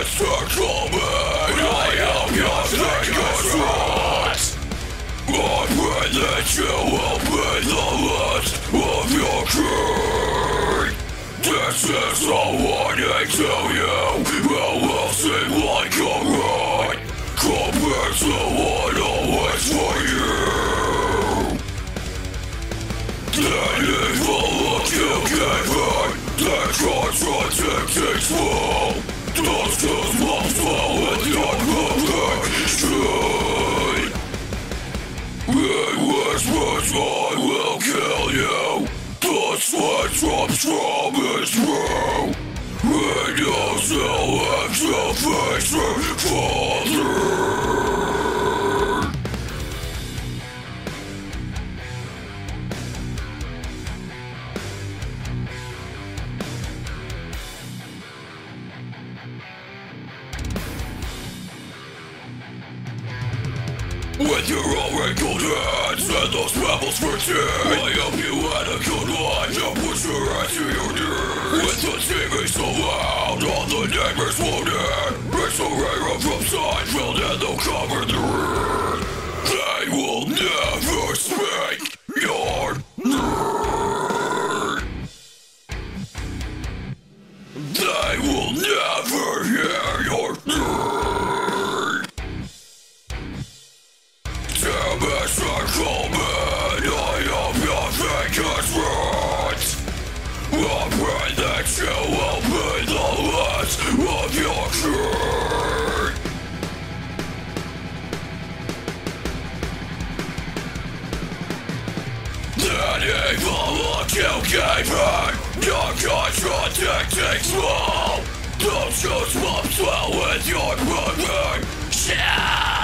circle me. I am your biggest threat. I pray that you will be the last of your kind. This is a warning to you. It will seem like a right compared to what always for you. The evil look you gave it, the contradicting small. Those goosebumps fall with your perfect stride. It whispers I will kill you. The sweat drops from his brow. And you still have to face your father. With your own wrinkled hands and those pebbles for tea, I hope you had a good life to put your hand to your knees. With the TV so loud, all the neighbors won't hear. It's a rare from Seinfeld and they'll cover the rear. They will never speak your name. They will never hear your name. Circle me, I am your biggest threat. I pray that you will be the last of your kind. That evil look you gave me, your contradicting small. Those goosebumps swell with your perfect shit.